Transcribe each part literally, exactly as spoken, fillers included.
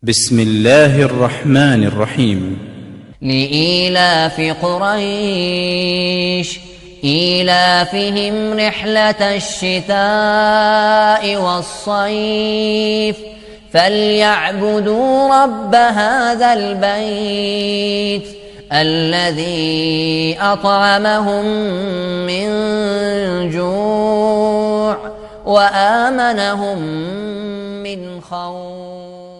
بسم الله الرحمن الرحيم. لإيلاف قريش إيلافهم رحلة الشتاء والصيف فليعبدوا رب هذا البيت الذي أطعمهم من جوع وآمنهم من خوف.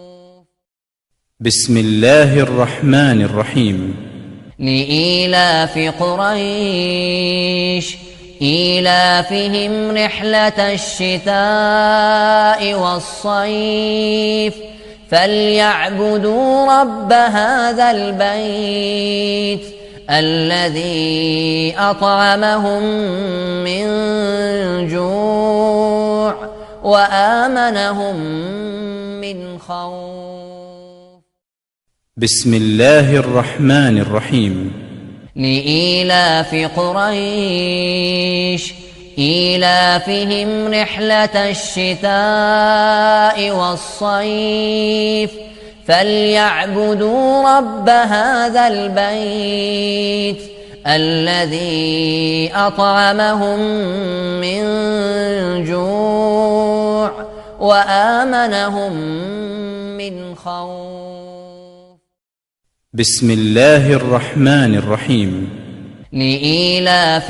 بسم الله الرحمن الرحيم. لإيلاف قريش إيلافهم رحلة الشتاء والصيف فليعبدوا رب هذا البيت الذي أطعمهم من جوع وآمنهم من خوف. بسم الله الرحمن الرحيم. لإيلاف قريش إيلافهم رحلة الشتاء والصيف فليعبدوا رب هذا البيت الذي أطعمهم من جوع وآمنهم من خوف. بسم الله الرحمن الرحيم. لإيلاف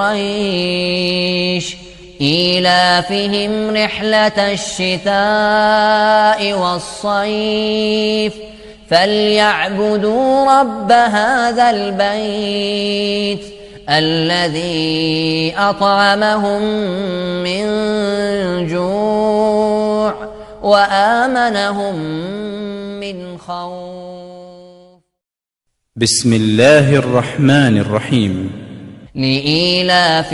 قريش إيلافهم رحلة الشتاء والصيف فليعبدوا رب هذا البيت الذي أطعمهم من جوع وآمنهم من خوف. بسم الله الرحمن الرحيم. لإيلاف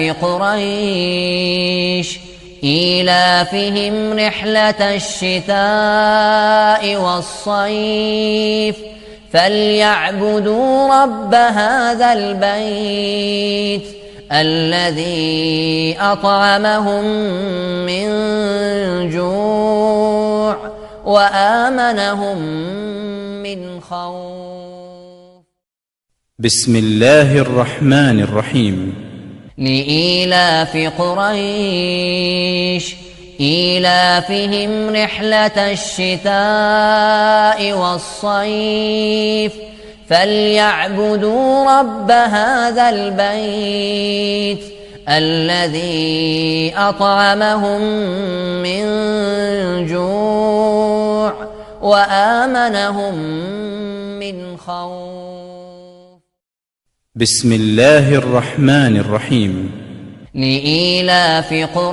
قريش إيلافهم رحلة الشتاء والصيف فليعبدوا رب هذا البيت الذي أطعمهم من جوع وآمنهم من خوف. بسم الله الرحمن الرحيم. لإيلاف قريش إيلافهم رحلة الشتاء والصيف فليعبدوا رب هذا البيت الذي أطعمهم من جوع وآمنهم من خوف. بسم الله الرحمن الرحيم. لإيلاف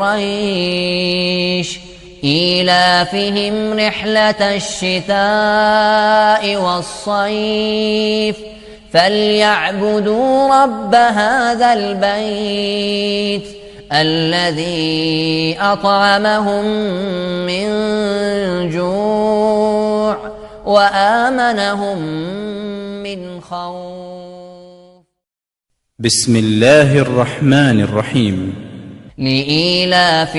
قريش إيلافهم رحلة الشتاء والصيف فليعبدوا رب هذا البيت الذي أطعمهم من جوع وآمنهم من خوف. بسم الله الرحمن الرحيم. لإيلاف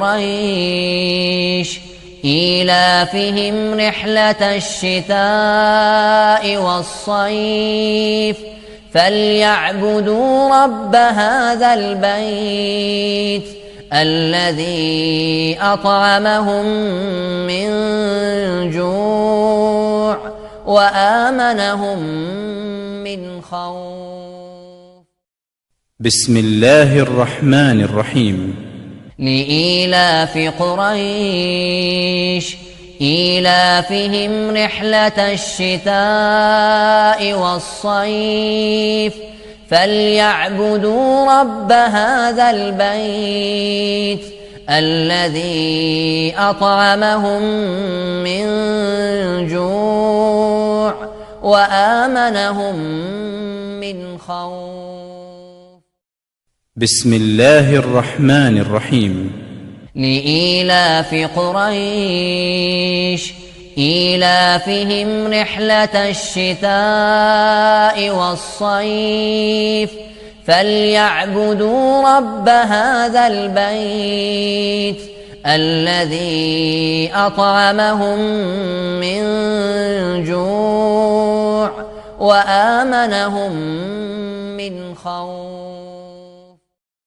قريش إيلافهم رحلة الشتاء والصيف فليعبدوا رب هذا البيت الذي أطعمهم من جوع وآمنهم من خوف. بسم الله الرحمن الرحيم. لإيلاف قريش إيلافهم رحلة الشتاء والصيف فليعبدوا رب هذا البيت الذي أطعمهم من جوع وآمنهم من خوف. بسم الله الرحمن الرحيم. لإيلاف قريش إيلافهم رحلة الشتاء والصيف فليعبدوا رب هذا البيت الذي أطعمهم من جوع وآمنهم من خوف.